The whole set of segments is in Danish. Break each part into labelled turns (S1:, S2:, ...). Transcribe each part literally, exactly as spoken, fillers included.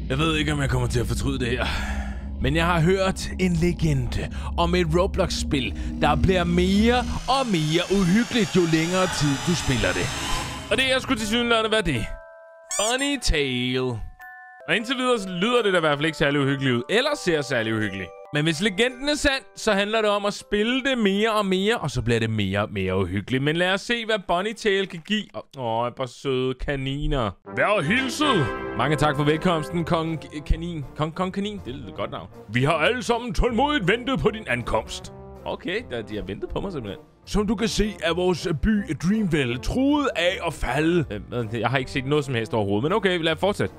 S1: Jeg ved ikke, om jeg kommer til at fortryde det her. Men jeg har hørt en legende om et Roblox-spil, der bliver mere og mere uhyggeligt, jo længere tid du spiller det. Og det er sgu til synligheden være det. Funny Tale. Og indtil videre så lyder det da i hvert fald ikke særlig uhyggeligt ud, eller ser særlig uhyggeligt. Men hvis legenden er sand, så handler det om at spille det mere og mere, og så bliver det mere og mere uhyggeligt. Men lad os se, hvad Bunny Tail kan give. Åh, oh, bare søde kaniner. Vær hilset! Mange tak for velkomsten, Kong Kanin. Kong, Kong Kanin, det er et godt navn. Vi har alle sammen tålmodigt ventet på din ankomst. Okay, de har ventet på mig simpelthen. Som du kan se, er vores by Dreamville truet af at falde. Jeg har ikke set noget som helst overhovedet, men okay, lad os fortsætte.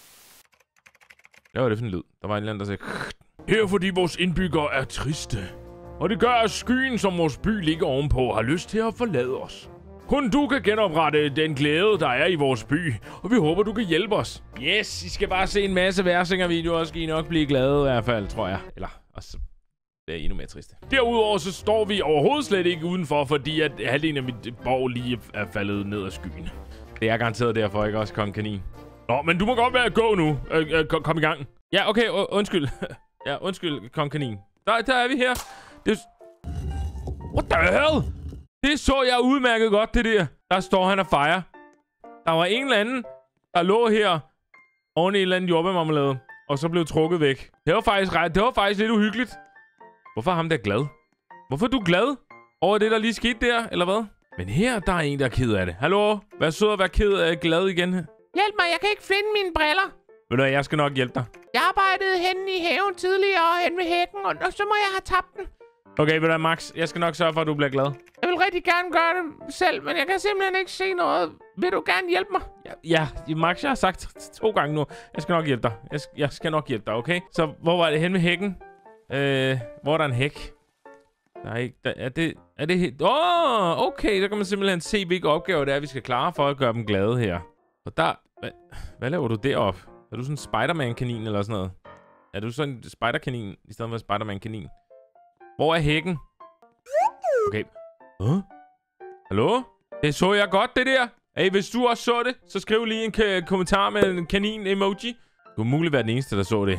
S1: Hvad var det for en lyd? Der var en eller anden, der sagde... Her fordi vores indbyggere er triste. Og det gør, at skyen, som vores by ligger ovenpå, har lyst til at forlade os. Kun du kan genoprette den glæde, der er i vores by. Og vi håber, du kan hjælpe os. Yes, I skal bare se en masse værsinger-videoer, og skal I nok blive glade i hvert fald, tror jeg. Eller, og så... Det er endnu mere triste. Derudover så står vi overhovedet slet ikke udenfor, fordi at halvdelen af mit borg lige er faldet ned af skyen. Det er garanteret derfor, ikke også, Kong Kanin? Nå, men du må godt være at gå nu. Øh, øh, kom, kom i gang. Ja, okay, undskyld. Ja, undskyld, Kong Kanin. Der, der er vi her. Det... What the hell? Det så jeg udmærket godt, det der. Der står han og fejrer. Der var en eller anden, der lå her oven i en eller anden jordbærmarmelade, og så blev trukket væk. Det var faktisk, det var faktisk lidt uhyggeligt. Hvorfor er ham der glad? Hvorfor er du glad over det, der lige skete der, eller hvad? Men her, der er en, der er ked af det. Hallo? Vær sød at være ked af glad igen.
S2: Hjælp mig, jeg kan ikke finde mine briller.
S1: Ved du hvad, jeg skal nok hjælpe dig.
S2: Jeg arbejdede henne i haven tidligere, hen ved hækken, og så må jeg have tabt den.
S1: Okay, ved du hvad, Max? Jeg skal nok sørge for, at du bliver glad.
S2: Jeg vil rigtig gerne gøre det selv, men jeg kan simpelthen ikke se noget. Vil du gerne hjælpe mig?
S1: Ja, ja Max, jeg har sagt to gange nu. Jeg skal nok hjælpe dig. Jeg skal, jeg skal nok hjælpe dig, okay? Så hvor var det hen ved hækken? Øh, hvor er der en hæk? Der er ikke... Der, er det... Er det... Åh, oh, okay. Der kan man simpelthen se, hvilke opgaver det er, vi skal klare for at gøre dem glade her. Og der... Hvad, hvad laver du deroppe? Er du sådan en Spider-Man-kanin eller sådan noget? Er du sådan en Spider-kanin i stedet for en Spider-Man-kanin? Hvor er hækken? Okay. Huh? Hallo? Det så jeg godt, det der. Hey, hvis du også så det, så skriv lige en kommentar med en kanin-emoji. Du må muligt være den eneste, der så det.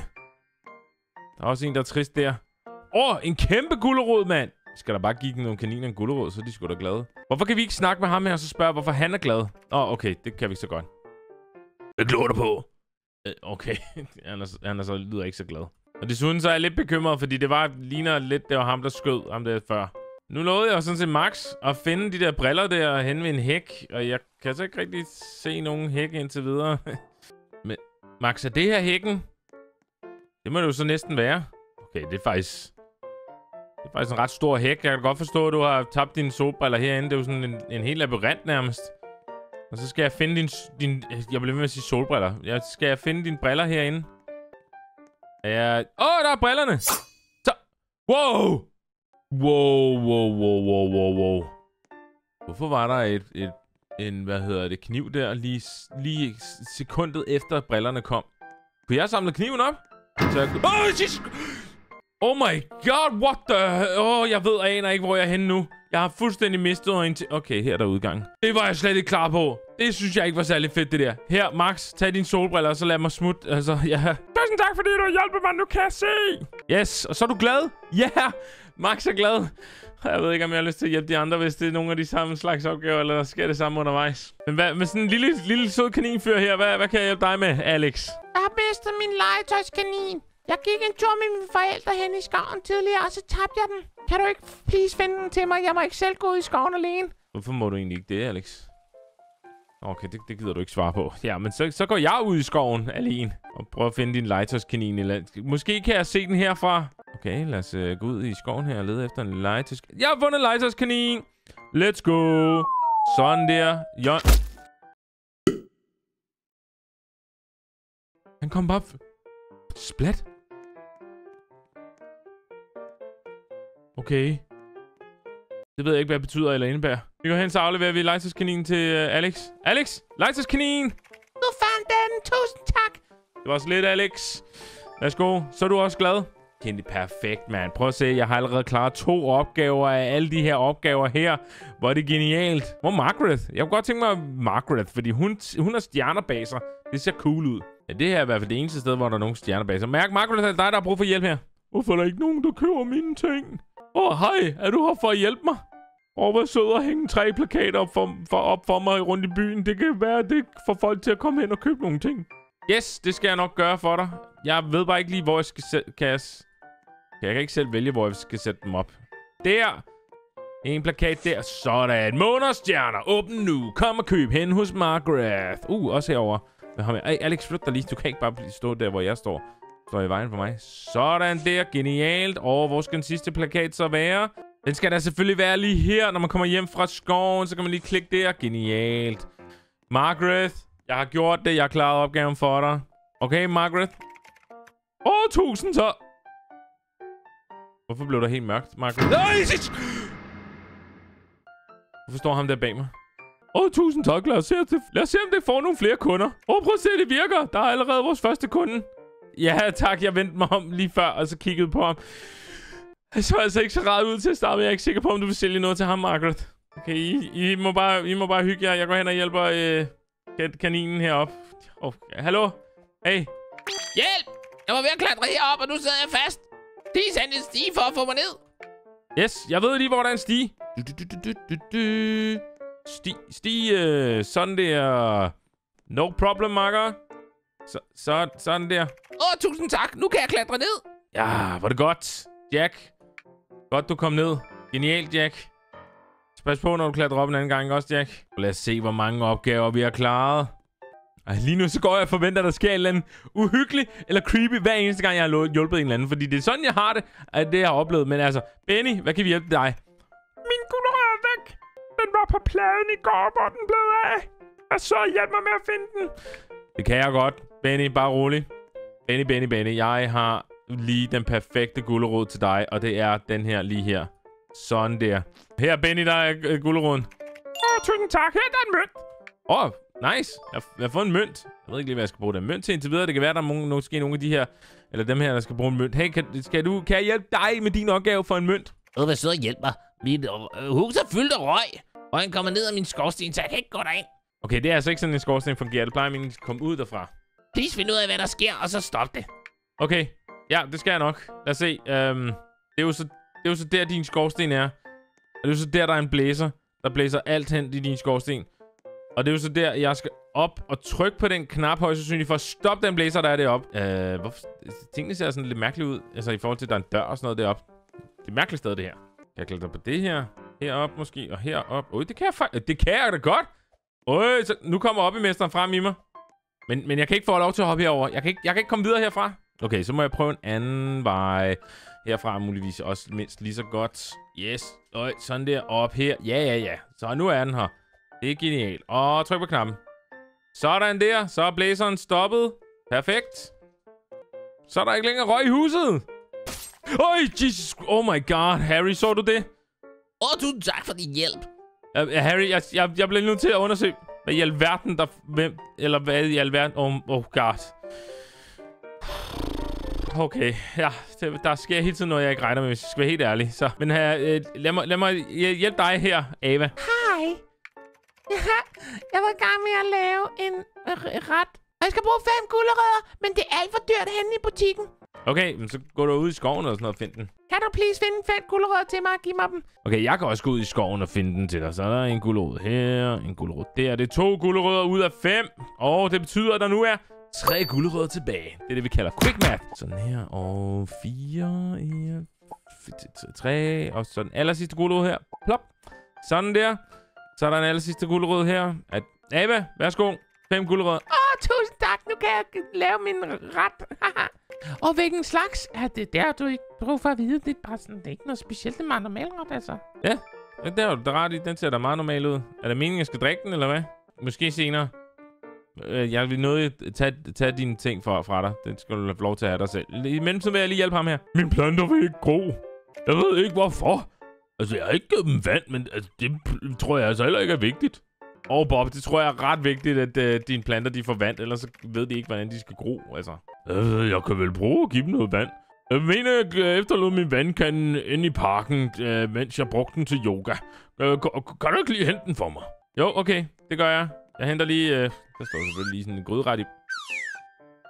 S1: Der er også en, der er trist der. Åh, oh, en kæmpe gulerod, mand. Skal der bare give nogle kaniner en gulerod, så er de sgu da glade. Hvorfor kan vi ikke snakke med ham her og så spørge, hvorfor han er glad? Åh, oh, okay. Det kan vi så godt. Jeg glor dig på. Okay. han, er, han er så lyder ikke så glad. Og desuden så er jeg lidt bekymret, fordi det var ligner lidt, det var ham, der skød ham der før. Nu lovede jeg sådan set Max at finde de der briller der hen ved en hæk. Og jeg kan så ikke rigtig se nogen hæk indtil videre. Men Max, er det her hækken? Det må det jo så næsten være. Okay, det er faktisk... Det er faktisk en ret stor hæk. Jeg kan godt forstå, at du har tabt dine solbriller herinde. Det er jo sådan en, en hel labyrint nærmest. Og så skal jeg finde din... din jeg bliver ved med at sige solbriller. Jeg skal jeg finde dine briller herinde. Ja... Åh, oh, der er brillerne! Så... Wow! Wow, wow, wow, wow, wow, wow. Hvorfor var der et... et en, hvad hedder det, kniv der lige, lige sekundet efter brillerne kom? Kunne jeg samle kniven op? Så jeg... Oh, oh my god, what the... Åh, oh, jeg ved, jeg aner ikke, hvor jeg er henne nu. Jeg har fuldstændig mistet orientering. Okay, her er der udgang. Det var jeg slet ikke klar på. Det synes jeg ikke var særlig fedt, det der. Her, Max, tag dine solbriller, og så lad mig smutte. Altså, ja. Tusind tak, fordi du hjælper mig. Nu kan jeg se. Yes, og så er du glad? Ja, yeah. Max er glad. Jeg ved ikke, om jeg har lyst til at hjælpe de andre, hvis det er nogle af de samme slags opgaver, eller sker det samme undervejs. Men hvad, med sådan en lille, lille sød kaninfyr her, hvad, hvad kan jeg hjælpe dig med, Alex?
S2: Jeg har mistet min legetøjskanin. Jeg gik en tur med mine forældre hen i skoven tidligere, og så tabte jeg den. Kan du ikke please finde den til mig? Jeg må ikke selv gå ud i skoven alene.
S1: Hvorfor må du egentlig ikke det, Alex? Okay, det, det gider du ikke svare på. Ja, men så, så går jeg ud i skoven alene og prøver at finde din legetøjskanin. Eller... Måske kan jeg se den herfra. Okay, lad os uh, gå ud i skoven her og lede efter en legetøjskanin. Jeg har fundet en legetøjskanin! Let's go! Sådan der. Jon... Han kom bare... Splat? Okay. Det ved jeg ikke, hvad det betyder eller indebærer. Vi går hen, så afleverer vi legetøjskaninen til uh, Alex. Alex! Legetøjskanin!
S2: Du fandt den! Tusind tak!
S1: Det var så lidt, Alex. Værsgo. Så er du også glad? Det er perfekt, mand. Prøv at se. Jeg har allerede klaret to opgaver af alle de her opgaver her. Hvor er det genialt. Hvor er Margaret? Jeg kunne godt tænke mig Margaret, fordi hun, hun har stjerner bag sig. Det ser cool ud. Ja, det her er i hvert fald det eneste sted, hvor der er nogle stjerner bag sig. Mærk, Marco, det er dig, der har brug for hjælp her. Hvorfor er der ikke nogen, der køber mine ting? Åh, oh, hej. Er du her for at hjælpe mig? Åh, oh, hvor sød at hænge tre plakater op for, for, op for mig rundt i byen. Det kan være, at det får folk til at komme hen og købe nogle ting. Yes, det skal jeg nok gøre for dig. Jeg ved bare ikke lige, hvor jeg skal sætte... Kan jeg... jeg kan ikke selv vælge, hvor jeg skal sætte dem op. Der. En plakat der. Sådan. Månedstjerner. Åbn nu. Kom og køb hen hos Margaret. Uh, også herovre. Ej, Alex, flyt dig lige. Du kan ikke bare stå der, hvor jeg står. Står i vejen for mig. Sådan der. Genialt. Og hvor skal den sidste plakat så være? Den skal da selvfølgelig være lige her. Når man kommer hjem fra skoven, så kan man lige klikke der. Genialt. Margaret. Jeg har gjort det. Jeg har klaret opgaven for dig. Okay, Margaret. Åh, oh, tusind så. Hvorfor blev der helt mørkt, Margaret? Nej! Hvorfor står ham der bag mig? Åh, oh, tusind tak. Lad os, se, lad os se, om det får nogle flere kunder. Åh, oh, prøv at se, det virker. Der er allerede vores første kunde. Ja, tak. Jeg vendte mig om lige før, og så kiggede på ham. Jeg så altså ikke så ret ud til at starte, men jeg er ikke sikker på, om du vil sælge noget til ham, Margaret. Okay, I, I, må, bare, I må bare hygge jer. Jeg går hen og hjælper øh, kaninen heroppe. Oh, ja, hallo? Hey.
S2: Hjælp! Jeg var ved at klatre herop, og nu sidder jeg fast. Please, han en stige for at få mig ned.
S1: Yes, jeg ved lige, hvor der er en stige. Du, du, du, du, du, du. Sti, sti, øh, sådan der. No problem, Marker. Så, så, sådan der.
S2: Åh, oh, tusind tak. Nu kan jeg klatre ned.
S1: Ja, var det godt, Jack. Godt, du kom ned. Genialt, Jack. Pas på, når du klatrer op en anden gang også, Jack. Lad os se, hvor mange opgaver vi har klaret. Ej, lige nu så går jeg og forventer, at der sker en eller anden uhyggelig eller creepy hver eneste gang, jeg har hjulpet en eller anden. Fordi det er sådan, jeg har det, at det jeg har oplevet. Men altså, Benny, hvad kan vi hjælpe dig?
S3: Min gulerod er væk. Den var på pladen i går, hvor den blev af. Og så hjælp mig med at finde den.
S1: Det kan jeg godt. Benny, bare rolig. Benny, Benny, Benny. Jeg har lige den perfekte gulerod til dig, og det er den her lige her. Sådan der. Her, Benny, der er øh, guleroden.
S3: Åh, oh, tusind tak. Her der er en mønt.
S1: Åh, oh, nice. Jeg, jeg har fået en mønt. Jeg ved ikke lige, hvad jeg skal bruge den mønt til indtil videre. Det kan være, der er nogle, måske nogle af de her, eller dem her, der skal bruge en mønt. Hey, kan, skal du, kan jeg hjælpe dig med din opgave for en mønt?
S2: Åh, hvad så hjælp mig. Mit øh, hus er fyldt af røg, og han kommer ned af min skorsten, så jeg kan ikke gå derind.
S1: Okay, det er altså ikke sådan, en skorsten fungerer. Det plejer min at komme ud derfra.
S2: Please find ud af, hvad der sker, og så stop det.
S1: Okay. Ja, det skal jeg nok. Lad os se. Um, det, er jo så, det er jo så der, din skorsten er. Og det er jo så der, der er en blæser, der blæser alt hen i din skorsten. Og det er jo så der, jeg skal op og trykke på den knap højst sandsynligt for at stoppe den blæser, der er deroppe. Uh, hvorfor? Tingene ser sådan lidt mærkeligt ud. Altså i forhold til, at der er en dør og sådan noget deroppe. Det er et mærkeligt sted, det her. Jeg klatre på det her. Herop måske, og herop. Oj, det kan jeg faktisk. Det kan jeg da godt. Øj, så nu kommer oppemesteren frem i mig. Men, men jeg kan ikke få lov til at hoppe herover. Jeg kan ikke, jeg kan ikke komme videre herfra. Okay, så må jeg prøve en anden vej. Herfra muligvis også mindst lige så godt. Yes. Øj, sådan der. Op her. Ja, ja, ja. Så nu er den her. Det er genialt. Og tryk på knappen. Sådan der. Så er blæseren stoppet. Perfekt. Så er der ikke længere røg i huset. Øj, Jesus. Oh my god. Harry, så du det?
S2: Åh, oh, tusind tak for din hjælp.
S1: Uh, Harry, jeg, jeg, jeg bliver nødt til at undersøge, hvad i alverden der... Hvem, eller hvad i alverden... Oh, oh god. Okay, ja. Det, der sker hele tiden noget, jeg ikke regner med, hvis jeg skal være helt ærlig. Så, men her, øh, lad, mig, lad mig hjælpe dig her, Ava.
S2: Hej. Jeg var i gang med at lave en ret. Jeg skal bruge fem gulerødder, men det er alt for dyrt henne i butikken.
S1: Okay, men så går du ud i skoven og sådan noget og find den.
S2: Kan du please finde fem gulerødder til mig og give mig dem?
S1: Okay, jeg kan også gå ud i skoven og finde den til dig. Så er der en gulerod her, en gulerod der. Det er to gulerødder ud af fem. Og det betyder, at der nu er tre gulerødder tilbage. Det er det, vi kalder quick math. Sådan her, og fire her. Tre, og så den aller sidste gulerod her. Plop. Sådan der. Så er der en aller sidste gulerod her. At Ava, værsgo. Fem gulerødder.
S2: Åh, oh, tusind tak. Nu kan jeg lave min ret. Og hvilken slags? Ja, det der du ikke brug for at vide. Det er bare sådan, det er ikke noget specielt. Det er meget normalt ret, altså.
S1: Ja, det er jo der ret i. Den ser da meget normal ud. Er det meningen, jeg skal drikke den, eller hvad? Måske senere. Jeg vil nødt tage, tage dine ting fra, fra dig. Den skal du have lov til at have dig selv. I mellemtiden vil jeg lige hjælpe ham her.
S3: Min planter vil ikke gro. Jeg ved ikke hvorfor. Altså, jeg har ikke givet dem vand, men altså, det tror jeg altså heller ikke er vigtigt.
S1: Og oh, Bob, det tror jeg er ret vigtigt, at uh, dine planter de får vand, ellers så ved de ikke, hvordan de skal gro, altså.
S3: Øh, jeg kan vel prøve at give dem noget vand. Jeg mener, jeg efterlod min vandkande inde i parken, øh, mens jeg brugte den til yoga. Øh, kan, kan du ikke lige hente den for mig?
S1: Jo, okay, det gør jeg. Jeg henter lige, øh, der står selvfølgelig lige sådan en gryderet i.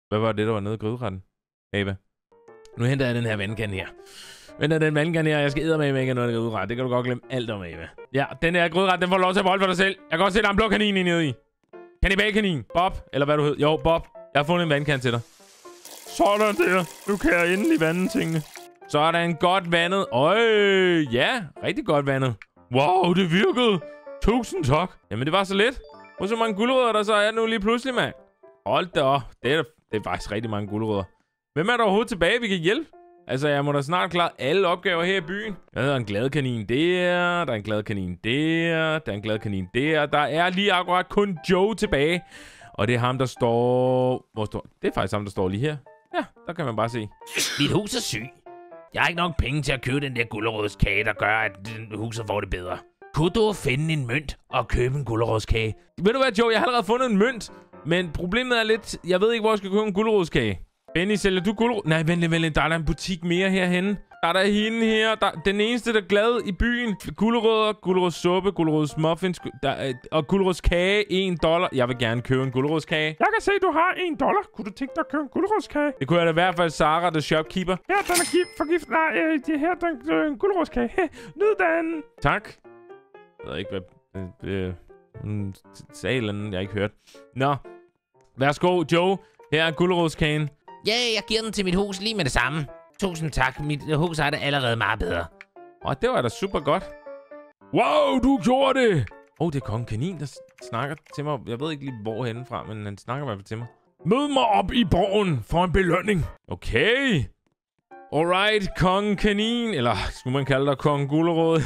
S1: Hvad var det, der var nede i gryderetten? Ava. Nu henter jeg den her vandkande her. Venter den vandkande her. Jeg skal eddermame med ikke noget af gryderet. Det kan du godt glemme alt om, Ava. Ja, den her gryderet, den får lov til at volde for dig selv. Jeg kan også se, der er en blå kanin nede i. Kannibalkanin. Bob. Eller hvad du hed. Jo, Bob. Jeg har fundet en vandkande til dig.
S3: Sådan der. Nu kan jeg endelig vande tingene.
S1: Så er der en godt vandet. Øj, ja. Rigtig godt vandet.
S3: Wow, det virkede. Tusind tak.
S1: Jamen, det var så let. Hvor så mange gulerødder, der så er nu lige pludselig, mand. Hold da op. Det er, det er faktisk rigtig mange gulerødder. Hvem er der overhovedet tilbage, vi kan hjælpe? Altså, jeg må da snart klare alle opgaver her i byen. Der er en glad kanin der. Der er en glad kanin der. Der er en glad kanin der. Der er lige akkurat kun Joe tilbage. Og det er ham, der står... Hvor står... Det er faktisk ham, der står lige her. Ja, der kan man bare se.
S4: Mit hus er syg. Jeg har ikke nok penge til at købe den der gulerodskage, der gør, at huset får det bedre. Kunne du finde en mønt og købe en gulerodskage?
S1: Ved du hvad, Joe? Jeg har allerede fundet en mønt. Men problemet er lidt... Jeg ved ikke, hvor jeg skal købe en gulerodskage. Benny, sælger du gulerod? Nej, vent lidt, vent lidt. Der er der en butik mere herhenne. Der er der hende her. Der, den eneste, der er glad i byen. Gulerødder, gulerodssuppe, gulerodsmuffins der er, og gulerodskage. en dollar. Jeg vil gerne købe en gulerodskage.
S3: Jeg kan se, du har en dollar. Kunne du tænke dig at købe en gulerodskage?
S1: Det kunne jeg da i hvert fald. Sarah, the shopkeeper.
S3: Her, den er gift, forgift. Nej, øh, det her, den er en gulerodskage. Nyd den.
S1: Tak. Jeg ved ikke, hvad... Øh, øh, sagde et eller andet, jeg ikke hørt. Nå. Værsgo, Joe. Her er gulerodskagen.
S4: Ja, yeah, jeg giver den til mit hus lige med det samme. Tusind tak. Mit hus er det allerede meget bedre.
S1: Åh, det var da super godt. Wow, du gjorde det! Åh, oh, det er Kongen Kanin, der snakker til mig. Jeg ved ikke lige, hvorhenne fra, men han snakker i hvert fald til mig.
S3: Mød mig op i borgen for en belønning.
S1: Okay. Alright, Kongen Kanin. Eller skulle man kalde dig Kongen Gulerod?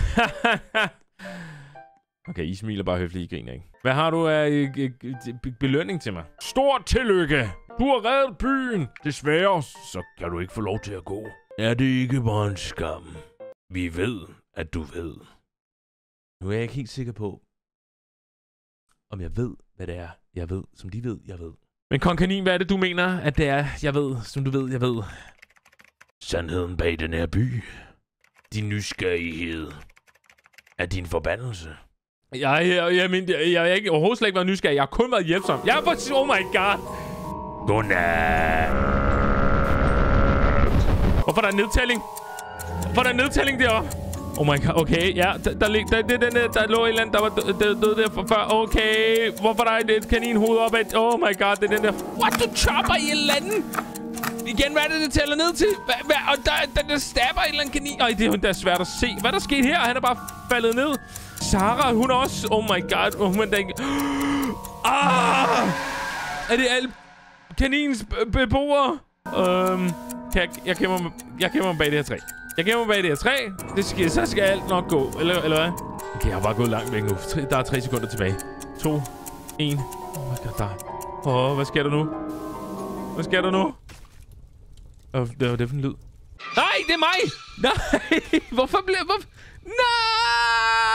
S1: Okay, I smiler bare høfligt, I griner ikke. Hvad har du af øh, øh, øh, belønning til mig?
S3: Stort tillykke! Du har reddet byen. Desværre, så kan du ikke få lov til at gå.
S5: Er det ikke bare en skam? Vi ved, at du ved.
S1: Nu er jeg ikke helt sikker på, om jeg ved, hvad det er, jeg ved, som de ved, jeg ved. Men Kong Kanin, hvad er det, du mener, at det er, jeg ved, som du ved, jeg ved?
S5: Sandheden bag den her by. Din nysgerrighed er din forbandelse.
S1: Jeg, jeg, jeg, jeg, jeg, jeg har ikke overhovedet slet ikke været nysgerrig. Jeg har kun været hjælpsom. Jeg har fået... Oh my god.
S5: Godnat.
S1: Hvorfor er der en nedtælling? Hvorfor er der en nedtælling deroppe? Oh my god, okay, ja, der, der, der, der, der, der lå en eller anden, der var død, død der for før. Okay, hvorfor der er et kaninhoved op ad? Oh my god, det er den der... What, du chopper i en eller anden? Igen, hvad er det, det tæller ned til? Hvad, hvad? Og der, der, der stabber en eller anden kanin. Ej, det er, det er svært at se. Hvad er der sket her? Han er bare faldet ned. Sarah, hun er også... Oh my god, hun er da ikke... Ah! Er det alle kaninens beboere? Øhm... Jeg, jeg gemmer mig, jeg gemmer mig bag det her træ. Jeg gemmer mig bag det her træ. Det skal, så skal alt nok gå. Eller, eller hvad? Okay, jeg har bare gået langt væk nu. Der er tre sekunder tilbage. To. En. Oh my god, der. Åh, oh, hvad sker der nu? Hvad sker der nu? Åh, oh, det var det for en lyd. Nej, det er mig! Nej! Hvorfor bliver... Hvorfor? Nej!